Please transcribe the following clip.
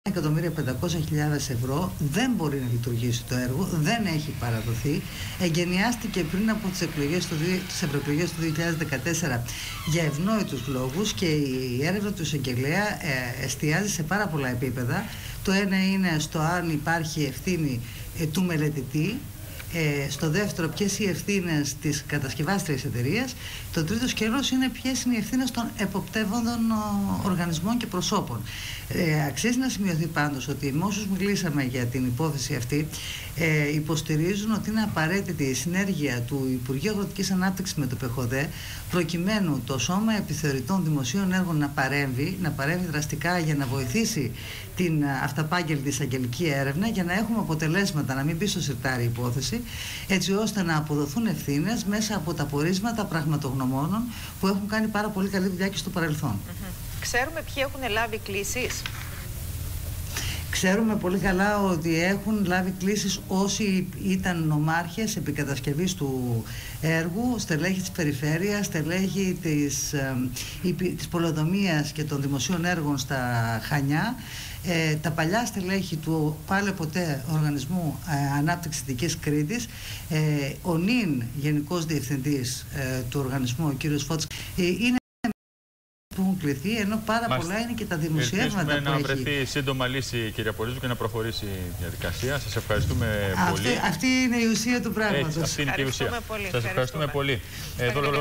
1.500.000 ευρώ δεν μπορεί να λειτουργήσει το έργο, δεν έχει παραδοθεί. Εγκαινιάστηκε πριν από τις ευρωεκλογές του 2014 για ευνόητους λόγους και η έρευνα του εισαγγελέα εστιάζει σε πάρα πολλά επίπεδα. Το ένα είναι στο αν υπάρχει ευθύνη του μελετητή. Στο δεύτερο, ποιες οι ευθύνες της κατασκευάστριας εταιρείας. Το τρίτο σκέλος είναι ποιες είναι οι ευθύνες των εποπτεύοντων οργανισμών και προσώπων. Αξίζει να σημειωθεί πάντως ότι με όσους μιλήσαμε για την υπόθεση αυτή υποστηρίζουν ότι είναι απαραίτητη η συνέργεια του Υπουργείου Αγροτικής Ανάπτυξης με το ΠΕΧΟΔΕ προκειμένου το Σώμα Επιθεωρητών Δημοσίων Έργων να παρέμβει δραστικά για να βοηθήσει την αυταπάγγελτη εισαγγελική έρευνα για να έχουμε αποτελέσματα, να μην μπει στο σιρτάρι η υπόθεση, έτσι ώστε να αποδοθούν ευθύνες μέσα από τα πορίσματα πραγματογνωμόνων που έχουν κάνει πάρα πολύ καλή δουλειά και στο παρελθόν. Ξέρουμε ποιοι έχουν λάβει κλήσεις. Ξέρουμε πολύ καλά ότι έχουν λάβει κλήσεις όσοι ήταν νομάρχες επικατασκευής του έργου, στελέχη της περιφέρειας, στελέχη της πολεοδομίας και των δημοσίων έργων στα Χανιά, τα παλιά στελέχη του πάλι ποτέ Οργανισμού Ανάπτυξης Δυτικής Κρήτης, ο νυν Γενικός Διευθυντής του οργανισμού, ο κύριος Φώτης, είναι που έχουν κληθεί, ενώ πάρα πολλά είναι και τα δημοσιεύματα που έχει. Να βρεθεί σύντομα λύση, κυρία Πολύζου, και να προχωρήσει η διαδικασία. Σας ευχαριστούμε πολύ. Αυτή είναι η ουσία του πράγματος. Αυτή είναι και η ουσία. Σας ευχαριστούμε πολύ.